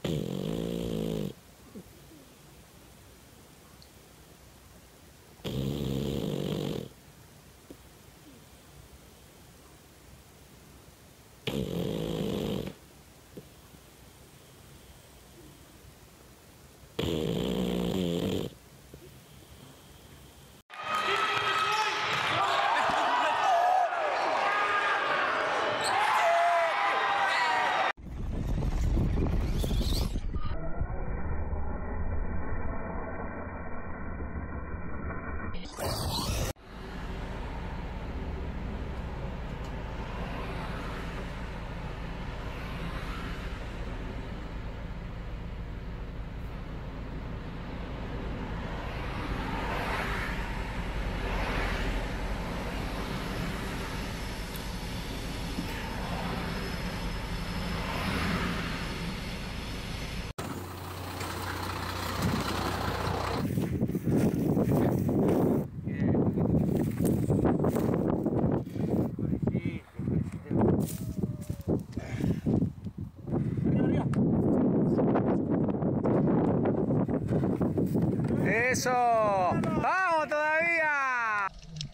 ¡Eso! ¡Vamos todavía!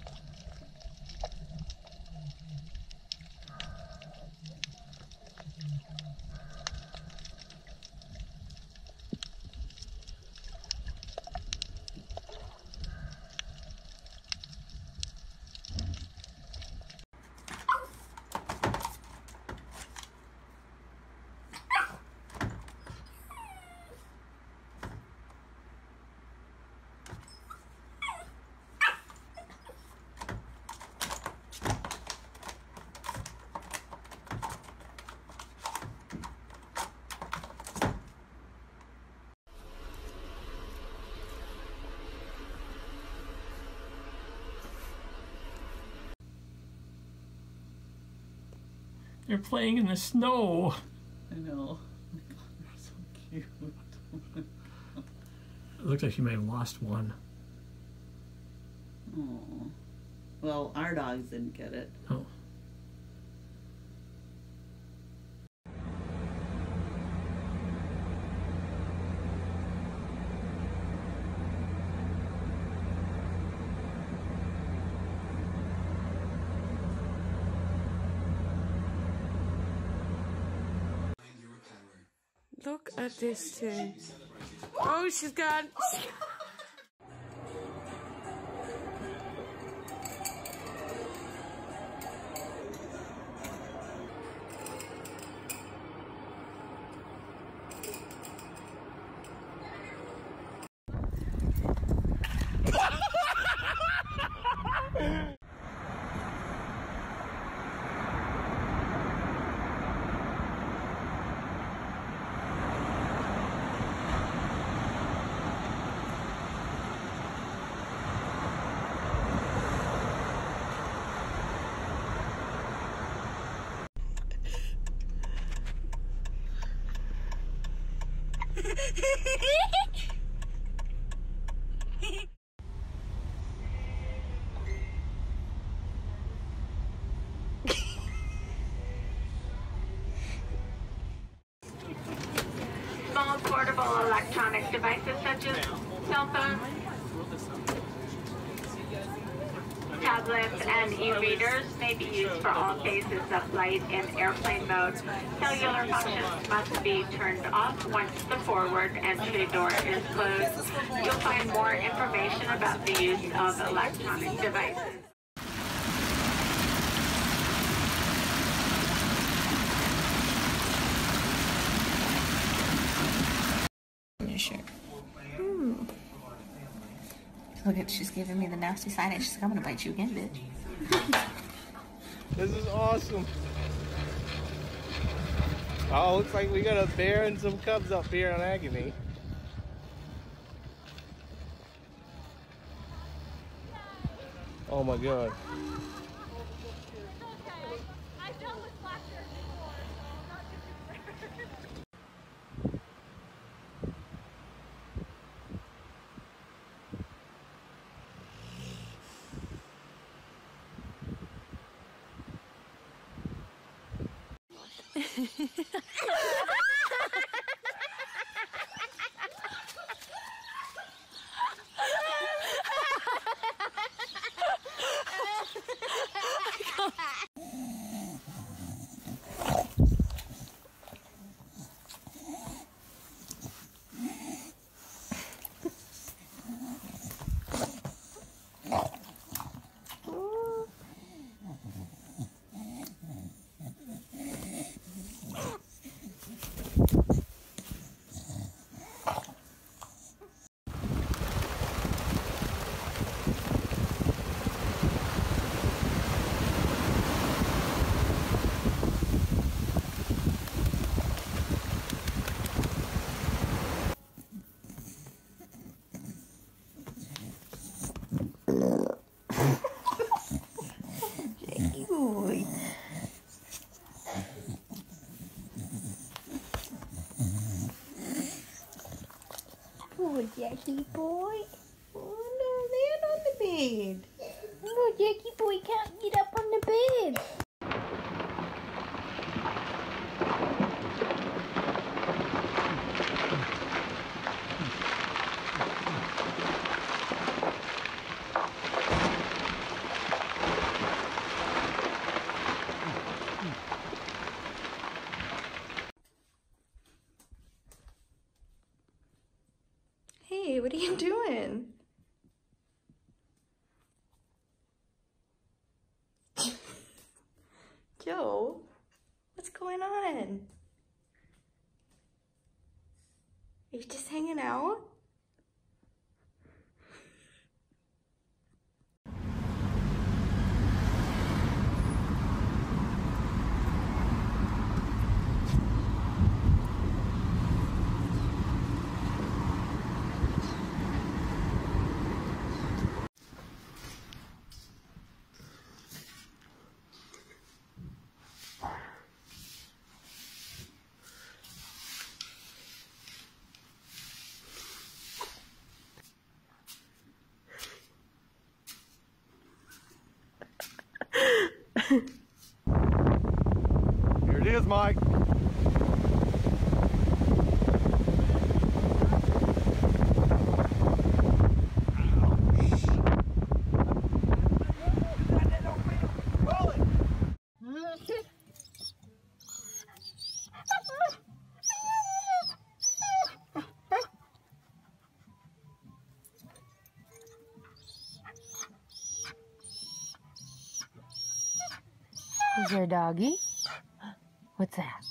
They're playing in the snow. I know. Oh my God, they're so cute. It looked like you might have lost one. Oh. Well, our dogs didn't get it. Oh. Look at this thing. Oh, she's gone. Small portable electronic devices such as cell phones, tablets, and e-readers may be used for all phases of flight in airplane mode. Cellular functions must be turned off once the forward entry door is closed. You'll find more information about the use of electronic devices. Your shirt. Look at, she's giving me the nasty side and she's like, I'm gonna bite you again, bitch. This is awesome. Oh, looks like we got a bear and some cubs up here on Agony. Oh my God. Oh, Jackie boy. Oh, no, land on the bed. No, Jackie boy can't get up on the bed. Hey, what are you doing? Joe, what's going on? Are you just hanging out? Here it is, Mike. Is there a doggy? What's that?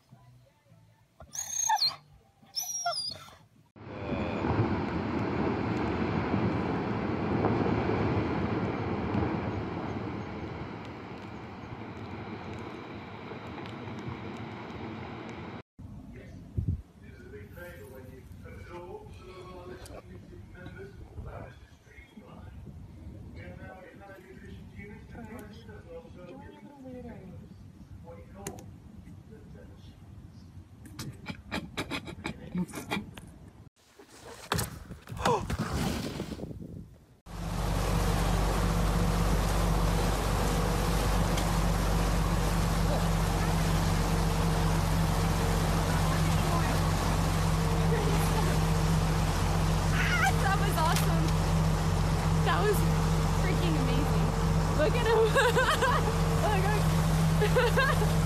That was freaking amazing. Look at him. Look.